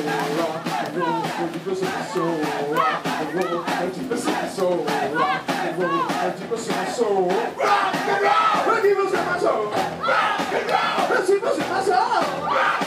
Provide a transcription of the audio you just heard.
rock and roll, deepest in my soul, rock and roll, deepest in my soul, rock and roll, deepest in my soul, rock and roll, deepest in my soul, rock and roll, deepest in my soul.